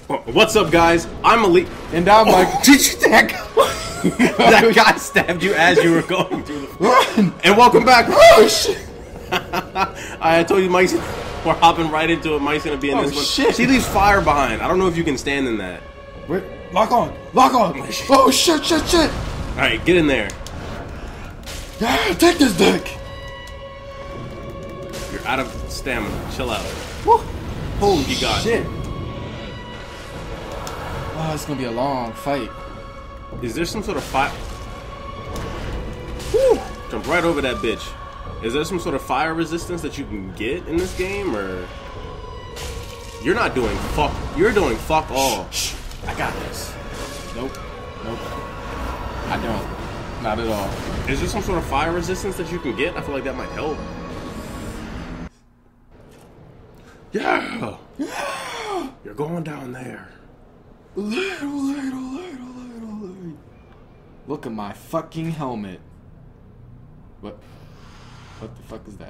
What's up, guys? I'm Elite. And I'm like, That guy stabbed you as you were going through the run! And welcome back. Oh shit! I told you, Mike's. We're hopping right into it. Mike's gonna be in this one. Shit. She leaves fire behind. I don't know if you can stand in that. Wait, lock on! Lock on! Oh shit, shit, shit! Alright, get in there. Yeah, take this dick! You're out of stamina. Chill out. Woo. Boom, you got shit. Oh, it's gonna be a long fight. Is there some sort of fire? Woo! Jump right over that bitch. Is there some sort of fire resistance that you can get in this game, or you're not doing fuck? You're doing fuck all. Shh. I got this. Nope. Nope. I don't. Not at all. Is there some sort of fire resistance that you can get? I feel like that might help. Yeah. You're going down there. Little. Look at my fucking helmet. What? What the fuck is that?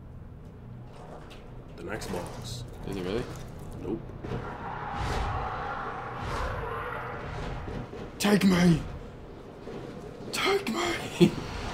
The next boss. Is it really? Nope. Take me! Take me!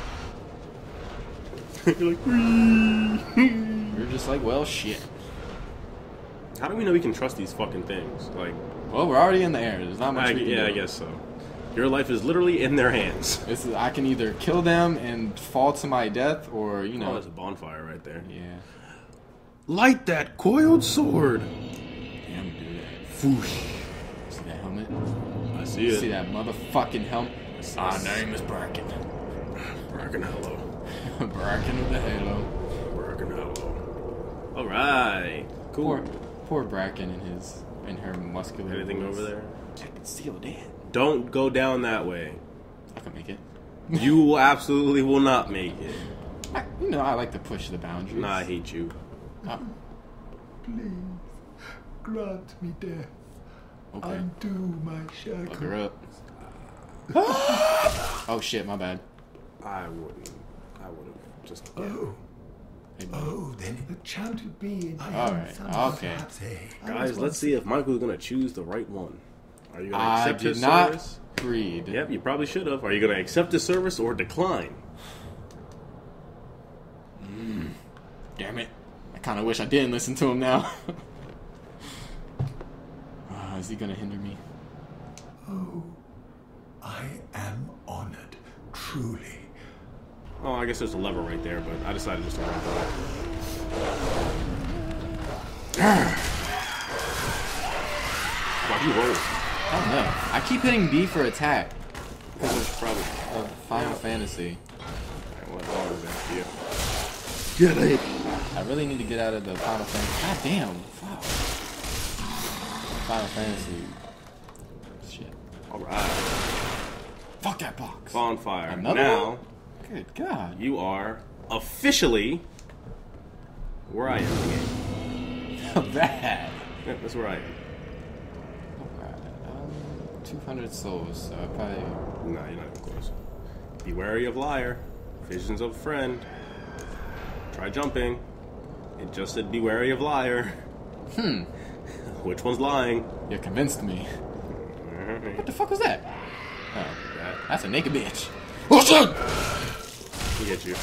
You're like, You're just like, well, shit. how do we know we can trust these fucking things? Like, well, we're already in the air. There's not much we can do. I guess so. Your life is literally in their hands. I can either kill them and fall to my death, or, you know... Oh, there's a bonfire right there. Yeah. Light that coiled sword! Yeah, I'm gonna do that. Foosh. See that helmet? I see it. See that motherfucking helmet? Our name is Bracken. Bracken hello. Bracken of the Halo. Bracken hello. Alright. Cool. Poor Bracken and her muscular... Anything over there? I can seal that. Don't go down that way. I can make it. You absolutely will not make it. I like to push the boundaries. Nah, I hate you. Oh. Please, grant me death. Okay. Undo my shackles. Fuck her up. Oh shit, my bad. I wouldn't. I would have just... Yeah. Oh, then the chant would be in Alright, okay. Guys, let's see if Michael's gonna choose the right one. Are you gonna I accept did his not service? read. Yep, you probably should have. Are you gonna accept his service or decline? Damn it. I kind of wish I didn't listen to him now. Is he gonna hinder me? Oh, I am honored, truly. Oh, I guess there's a lever right there, but I decided just to run for it. Why'd you roll? I don't know. I keep hitting B for attack. Because it's probably... Final Fantasy. What was that? Yeah. Get it! I really need to get out of the Final Fantasy. God damn. Fuck. Final Fantasy. Shit. Alright. Fuck that box. Bonfire. Another Now, one? Good God. you are officially where I am in the game. Bad. Yeah, that's where I am. Alright. 200 souls, so I probably... Nah, you're not even close. Be wary of liar. Visions of friend. Try jumping. It just said be wary of liar. Which one's lying? You convinced me. What the fuck was that? Oh, that's a naked bitch. Oh shit! He hit you.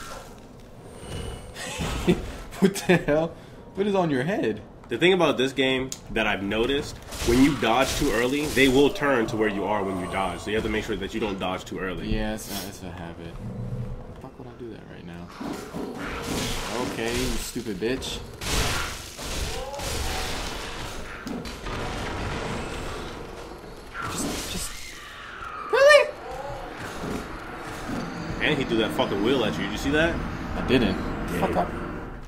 What the hell? What is on your head? The thing about this game that I've noticed, when you dodge too early, they will turn to where you are when you dodge. So you have to make sure that you don't dodge too early. Yeah, it's a habit. Fuck would I do that right now? Okay, you stupid bitch. Just... Really? And he threw that fucking wheel at you. Did you see that? I didn't. Yeah. Fuck up.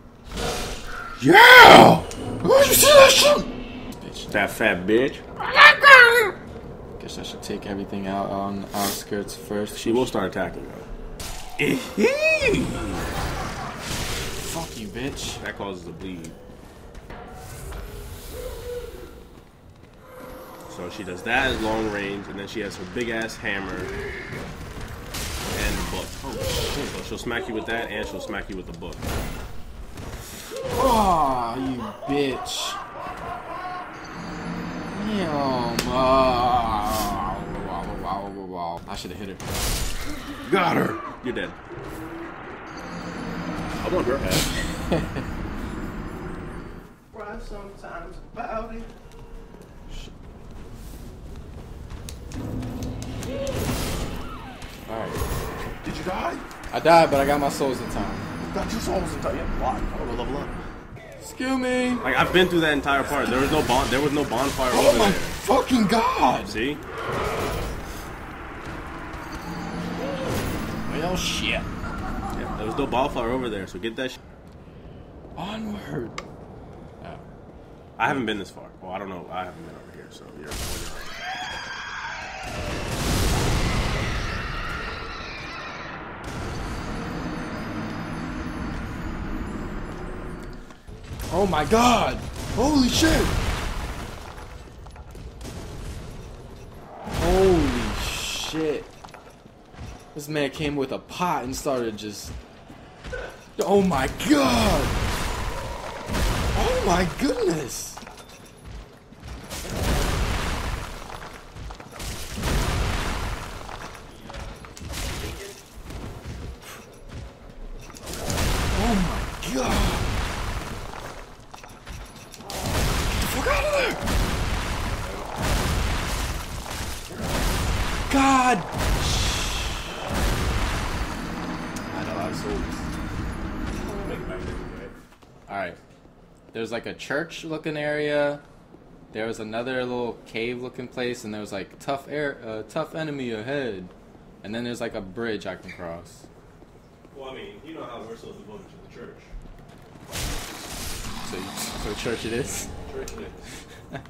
Yeah! Oh, you see that shit? Bitch. That fat bitch. Guess I should take everything out on the outskirts first. She will start attacking though. Fuck you, bitch. That causes a bleed. So she does that as long range, and then she has her big ass hammer and the book. Oh shit! So she'll smack you with that, and she'll smack you with the book. Oh, you bitch. should have hit her. Got her. You're dead. I want her head. Cry sometimes about it. Alright. Did you die? I died, but I got my souls in time. You got your souls in time. Yeah, why? I want to level up. Excuse me. Like, I've been through that entire part. There was no bonfire Oh over my there. fucking god. See? Well, shit. Yeah, there was no bonfire over there, so get that shit. Onward. I haven't been this far. Well, I don't know. I haven't been over here, so you're Oh my god. Holy shit. Holy shit. This man came with a pot and started just... Oh my god. Oh my goodness. Oh my god. Get the fuck out of there. God. I know I souls. Alright. There's like a church looking area. There was another little cave looking place, and there was like tough enemy ahead. And then there's like a bridge I can cross. Well, I mean, you know how we're supposed to go to the church. So church it is? Church it is.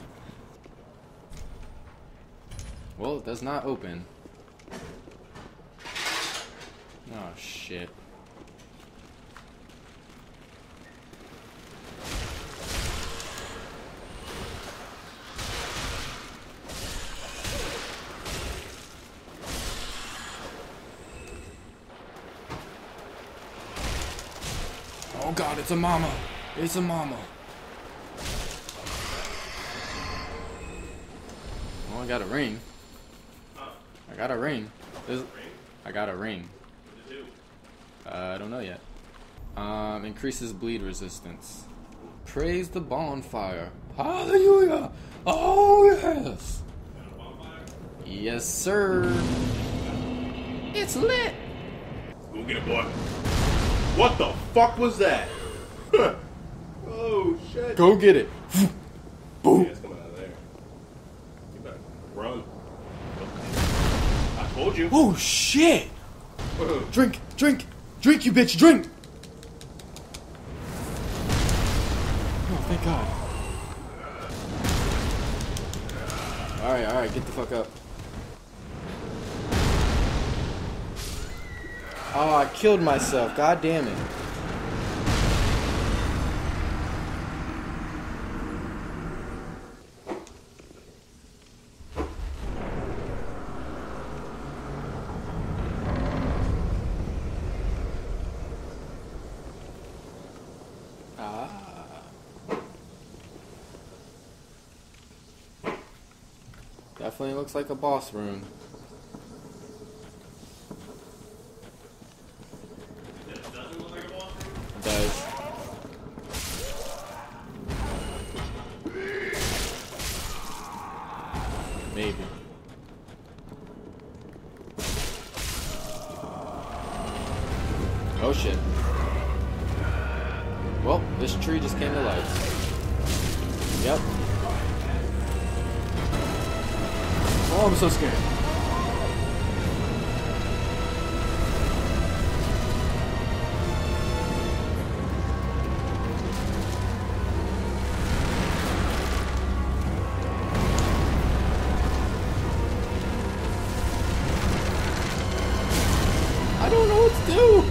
Well, it does not open. Oh shit. Oh god, it's a mama. It's a mama. Oh, I got a ring. I got a ring. I got a ring. I don't know yet. Increases bleed resistance. Praise the bonfire. Hallelujah. Oh yes. Yes, sir. It's lit. Go get it, boy. What the fuck was that? Oh shit. Go get it. Boom. Yeah, it's coming out of there. You better run. I told you. Oh shit. Drink, drink, drink, you bitch, drink. Oh, thank God. Alright, get the fuck up. Oh, I killed myself. God damn it. Definitely looks like a boss room. It doesn't look like a boss room? It does. Maybe. Oh shit. Well, this tree just came to life. Yep. Oh, I'm so scared. I don't know what to do.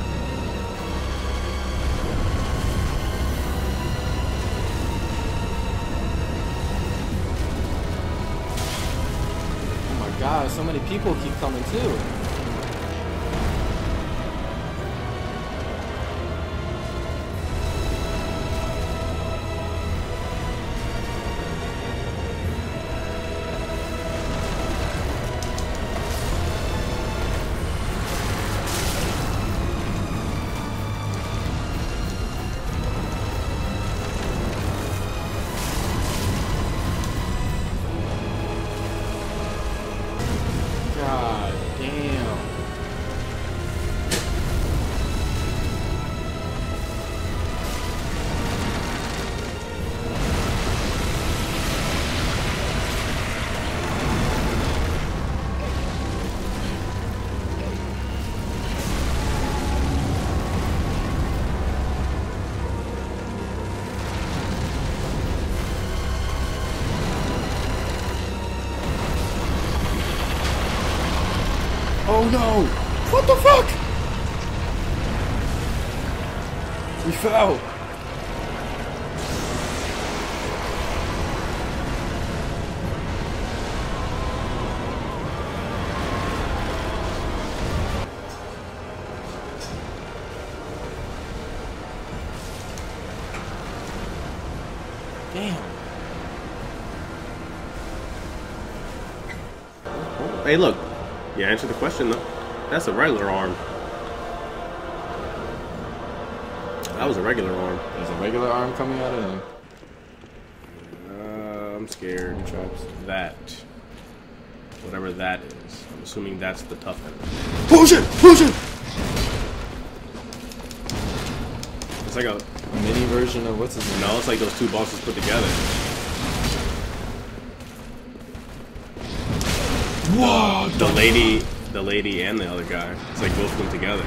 God, so many people keep coming too. Oh no! What the fuck? We fell. Damn. Hey, look. You answered the question, though. That's a regular arm. That was a regular arm. There's a regular arm coming out of him. I'm scared. Traps. That. Whatever that is. I'm assuming that's the tough end. Oh shit! Oh shit! It's like a mini version of what's his name? No, it's like those two bosses put together. Whoa! The lady and the other guy. It's like both of them together.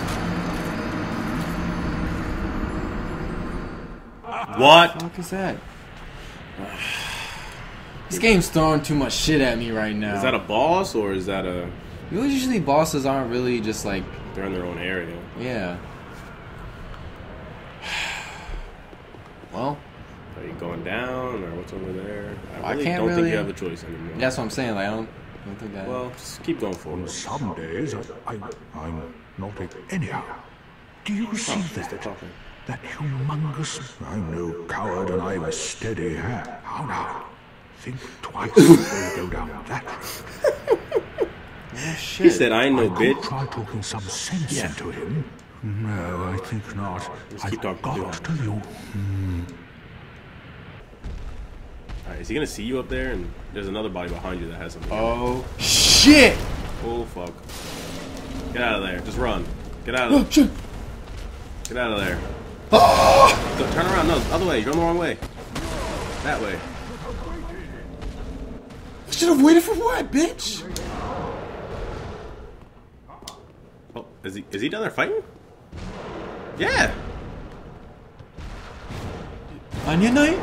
What? What the fuck is that? This game's throwing too much shit at me right now. Is that a boss or is that a... Usually bosses aren't really just like... They're in their own area. Yeah. Well... Are you going down or what's over there? I really can't don't really... think you have a choice anymore. That's what I'm saying. Like, I don't think that... Well, just keep going forward. Some days I'm not anyhow. Do you see that humongous... I'm no coward and I'm a steady hand. How now? Think twice before you go down that road. Oh, shit. He said, I ain't no bitch. Try talking some sense into him. No, I think not. Just keep talking got to you. Alright, is he gonna see you up there? And there's another body behind you that has something. Oh, shit! Oh, fuck. Get out of there. Just run. Get out of there. Oh, shit! Get out of there. Oh! Turn around. No, other way. You're going the wrong way. That way. I should have waited for what, bitch? Oh, is he down there fighting? Yeah. Onion Knight?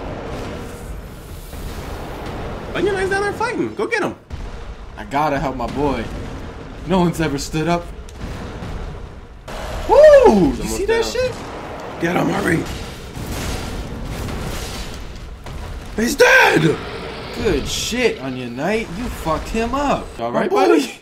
Onion Knight's down there fighting. Go get him. I gotta help my boy. No one's ever stood up. Woo! You see that shit? Get him, hurry. He's dead! Good shit, Onion Knight. You fucked him up. Alright, buddy?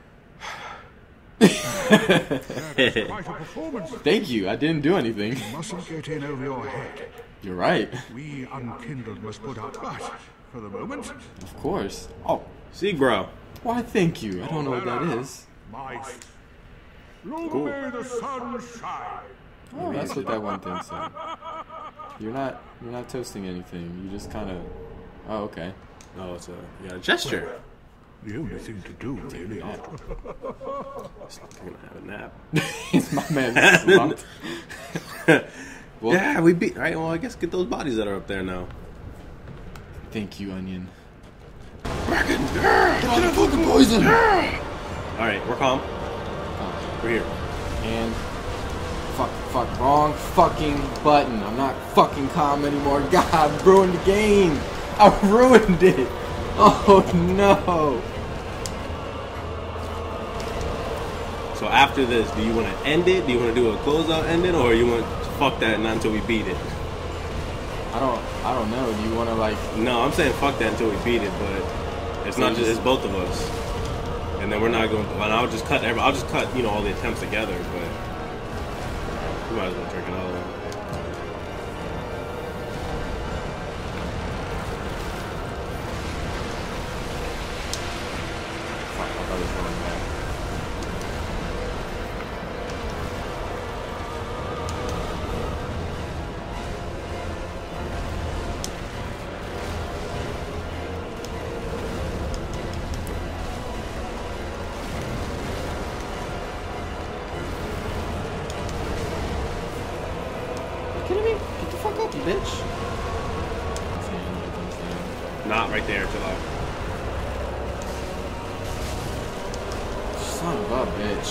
Quite a performance. Thank you. I didn't do anything. Mustn't get in over your head. You're right. We unkindled must put up, but for the moment, Of course. Oh, Seagbro. why thank you. I don't know what that is. my long Cool. may the sun shine. Oh, that's what that one thing said. You're not toasting anything. You just kind of... Oh, okay. Oh, it's a gesture. The only thing to do, really, after I'm gonna have a nap. It's my man slumped. Well, Yeah, we beat. Alright, well, I guess get those bodies that are up there now. thank you, Onion. Bracken! Get fucking poison! Alright, we're calm. We're here. And... Fuck, wrong fucking button. I'm not fucking calm anymore. God, I ruined the game. I ruined it. Oh, no. So after this, do you want to end it? Do you want to do a closeout ending, or you want to fuck that not until we beat it? I don't know. Do you want to, like... No, I'm saying fuck that until we beat it, but it's not just, it's both of us. And then we're not going to, and I'll just cut, you know, all the attempts together, but we might as well drink another one. Fuck, I thought it was going back. Kidding me? Get the fuck up, you bitch. Not right there, chill out. Son of a bitch.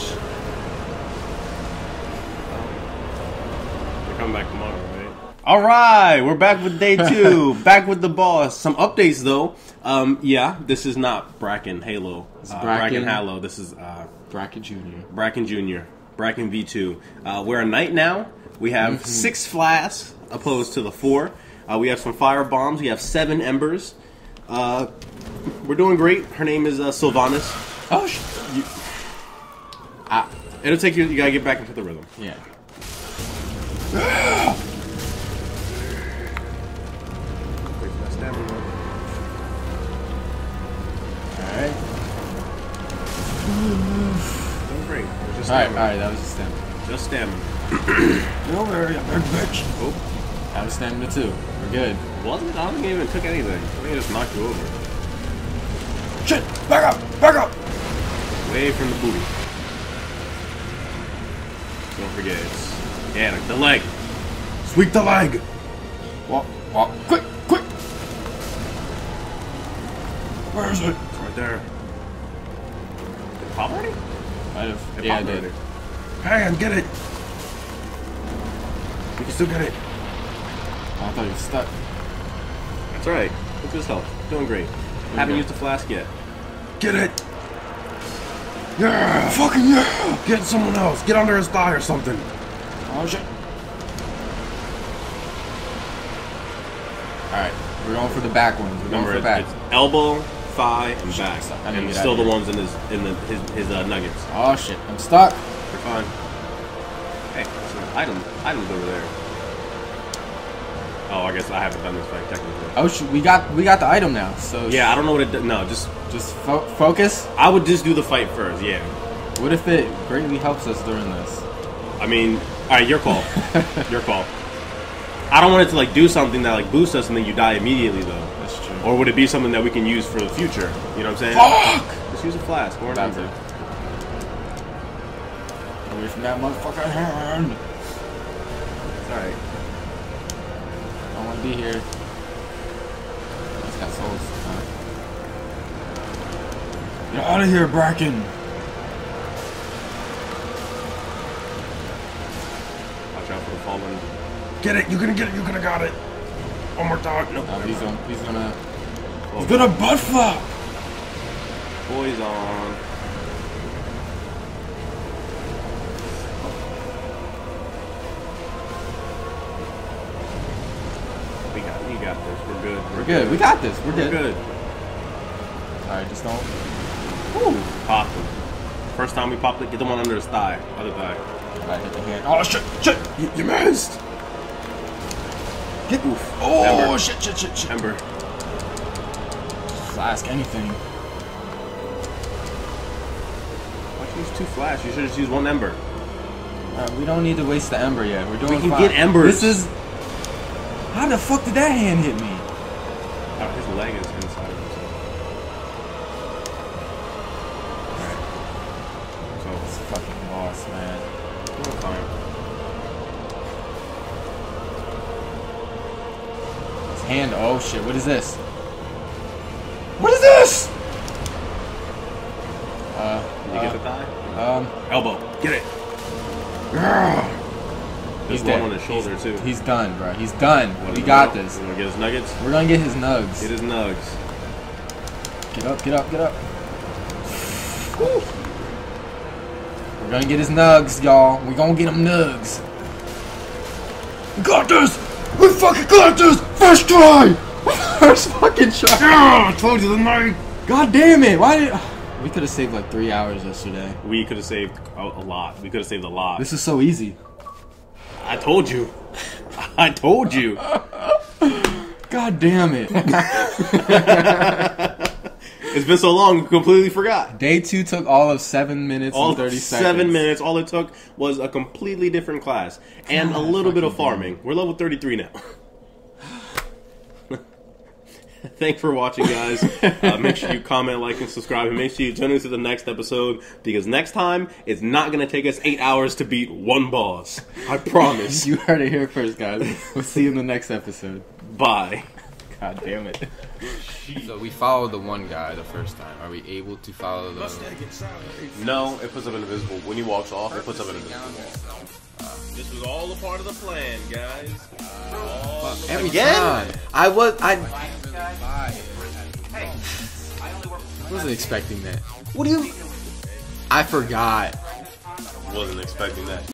They're coming back tomorrow, right? Alright, we're back with day 2. Back with the boss. Some updates though. Yeah, this is not Bracken Halo. It's Bracken Bracken. Halo. This is Bracken Jr. Bracken Jr. Bracken V2. We're a knight now. We have 6 flasks opposed to the 4. We have some fire bombs. We have 7 embers. We're doing great. Her name is Sylvanas. Oh, it'll take you. You gotta get back into the rhythm. Yeah. Alright. Doing great. Alright, that was just stamina. Just stamina. Get over here, you big bitch. Oh, that was stamina too. We're good. Wasn't it? I don't think it even took anything. I think it just knocked you over. Shit! Back up! Back up! Away from the booty. Don't forget, it's... Yeah, like the leg. Sweep the leg! Walk, walk, quick, quick! Where is it? It's right there. Did it pop already? Might have. It Yeah, I popped did. already. Hang on, get it! We can still get it. Oh, I thought you were stuck. That's alright. Look at this health. Doing great. Haven't used the flask yet. Get it! Yeah! Fucking yeah! Get someone else. Get under his thigh or something. Oh shit. Alright, we're going for the back ones. We're going for the back. It's elbow, thigh, and back. I need to And get still out the of here. ones in his nuggets. Oh shit, I'm stuck. You're fine. Hey, there's items over there. Oh, I guess I haven't done this fight technically. Oh shoot, we got the item now. So Yeah, I don't know what it does. No, just focus. I would just do the fight first. Yeah. What if it greatly helps us during this? I mean, all right, your call. Your call. I don't want it to like do something that like boosts us and then you die immediately though. That's true. Or would it be something that we can use for the future? You know what I'm saying? Fuck! Just use a flask. Or That's remember. it. Away from that motherfucking hand. It's all right. I don't want to be here. It's got souls. Get out of here, Bracken. Watch out for the fallen. Get it! You gonna get it! You gonna got it! One more time. No. He's gonna butt flop. Poison. We got this. We're good. We're good. We got this. We're We're good. good. Alright, just don't. Woo! Popped him. First time we popped it, get the one under his thigh. Other thigh. Alright, hit the hand. Oh shit! Shit! You missed! Get. Oof. Oh Ember. shit! Ember. Flask anything. Why'd you use 2 flash? You should just use 1 ember. We don't need to waste the ember yet. We're doing We can fine. get embers. This is. How the fuck did that hand hit me? Oh, his leg is inside of himself. Alright. This fucking boss, man. So, we're fine. His hand. Oh shit! What is this? What is this? Did you get the thigh? Elbow. Get it. There's He's one dead. on his shoulder, too. He's done, bro. He's done. What, We is got it? this. You wanna get his nuggets? We're gonna get his nugs. Get his nugs. Get up, get up, get up. Woo. We're gonna get his nugs, y'all. We're gonna get him nugs. We got this! We fucking got this! First try! First fucking try! Yeah, I told you the night! God damn it! Why did... We could have saved like 3 hours yesterday. We could have saved a lot. We could have saved a lot. This is so easy. I told you. I told you. God damn it. It's been so long, we completely forgot. Day 2 took all of 7 minutes All and 30 seconds. 7 minutes. All it took was a completely different class. And a little bit of farming. We're level 33 now. Thanks for watching, guys. Make sure you comment, like, and subscribe. And make sure you tune into the next episode. Because next time, it's not going to take us 8 hours to beat one boss. I promise. You heard it here first, guys. We'll see you in the next episode. Bye. God damn it. So we followed the one guy the first time. Are we able to follow the... No, it puts up an invisible. When he walks off, it puts up an invisible wall. This was all a part of the plan, guys. Every Again? time. I wasn't expecting that. What do you... I forgot. Wasn't expecting that.